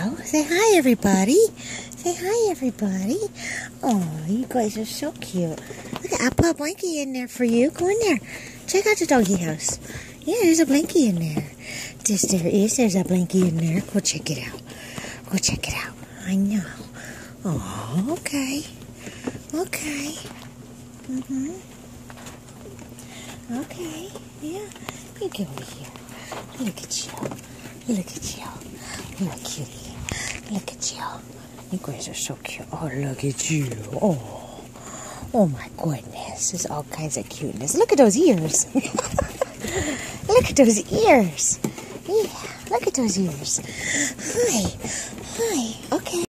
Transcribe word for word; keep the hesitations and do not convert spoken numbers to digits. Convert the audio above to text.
go. Say hi, everybody. Say hi, everybody. Oh, you guys are so cute. Look, I put a blankie in there for you. Go in there. Check out the doggy house. Yeah, there's a blankie in there. Yes, there is. There's a blankie in there. Go check it out. Go check it out. I know. Oh, okay. Okay. Mm-hmm. Okay. Yeah. You get over here. Look at you. Look at you. Look, cutie. Look at you. You guys are so cute. Oh, look at you. Oh. Oh, my goodness. There's all kinds of cuteness. Look at those ears. Look at those ears. Yeah. Look at those ears. Hi. Hi. Okay.